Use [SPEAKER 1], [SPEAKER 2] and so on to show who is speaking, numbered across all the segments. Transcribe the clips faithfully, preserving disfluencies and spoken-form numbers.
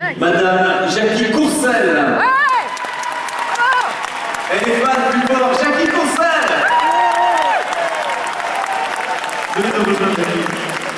[SPEAKER 1] Madame Jackie Courcelles.
[SPEAKER 2] Ouais.
[SPEAKER 1] Elle est fan plus fort, Jackie Courcelles. Venez dans vos mains, Jackie.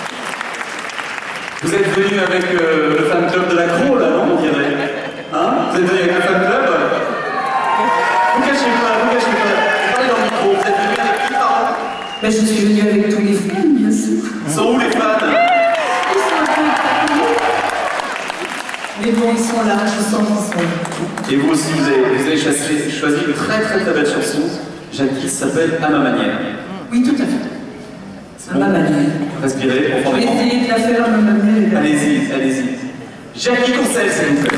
[SPEAKER 1] Vous êtes venu avec euh, le fan club de la Cro, là, non, on dirait. Hein? Vous êtes venu avec le fan club? Vous cachez pas, vous cachez pas. Parlez dans le micro, vous êtes venu avec qui, pardon?
[SPEAKER 3] Ben, je suis venue avec tous les fans, bien sûr.
[SPEAKER 1] Ils sont où les fans?
[SPEAKER 3] Ils sont un peu éparpillés. Mais bon, ils sont là, je sens qu'ils sont là.
[SPEAKER 1] Et vous aussi, vous avez, vous avez choisi, choisi une très très très belle chanson, Jackie, s'appelle À ma manière.
[SPEAKER 3] Oui, tout à fait. À ma manière.
[SPEAKER 1] Respirez,
[SPEAKER 3] Je vais
[SPEAKER 1] profondément.
[SPEAKER 3] essayer de la faire à ma manière.
[SPEAKER 1] Allez-y, allez-y. Jackie Courcelles, s'il vous plaît.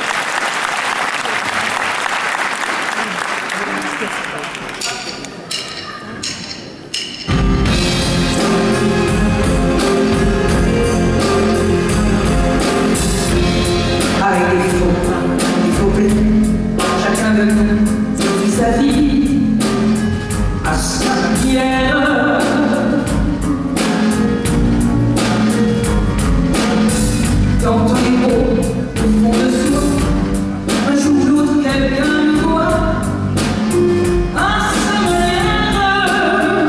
[SPEAKER 3] Avec des faux, il faut plus. Chacun de nous vit sa vie à sa manière. Quand on est beau, au fond de soi, un jour ou l'autre, quelqu'un nous voit à sa manière.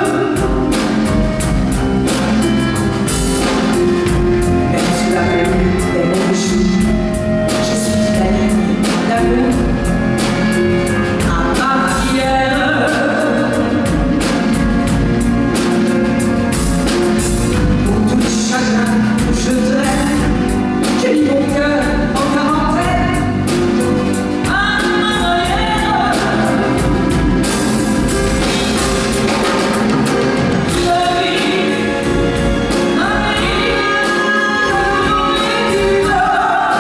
[SPEAKER 3] Même sur la rue, les mauvais jours, je suis la ligne d'amour à ma manière. Pour tout le chagrin que je traîne, j'ai mis mon cœur en quarantaine à ma manière. Ma vie, ma vie, je l'oublie plus.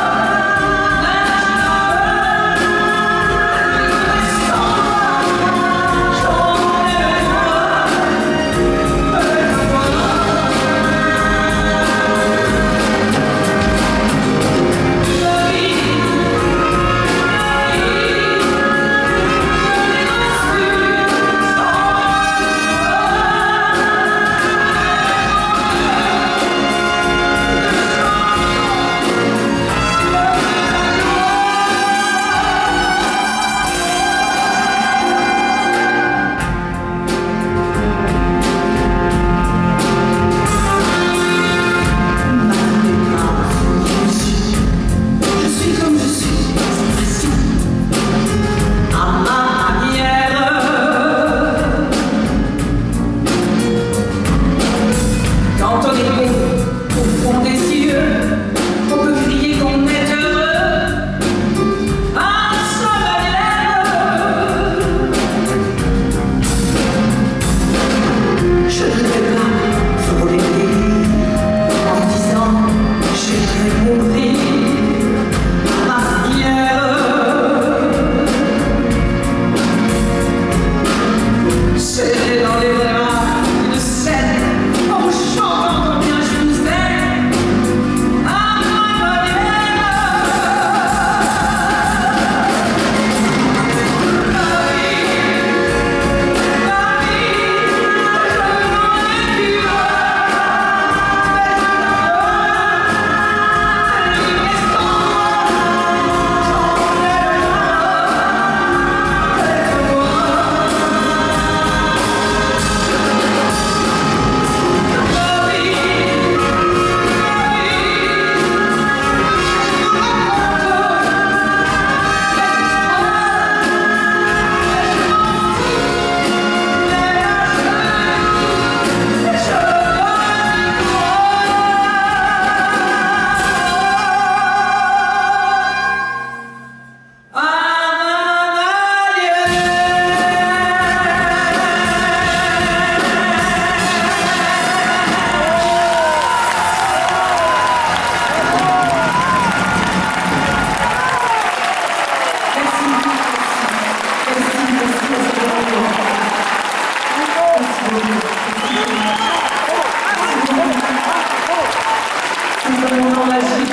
[SPEAKER 3] Je suis comme je suis, sans pression, à ma manière. Quand on est beau au fond des yeux, on peut crier qu'on est heureux à sa manière. Je ne vais pas frôler les lits en disant j'ai très compris à ma manière. Serré dans les bras une scène en chantant combien je vous aime à ma manière. Ma vie, ma vie, je n'en ai plus Merci beaucoup.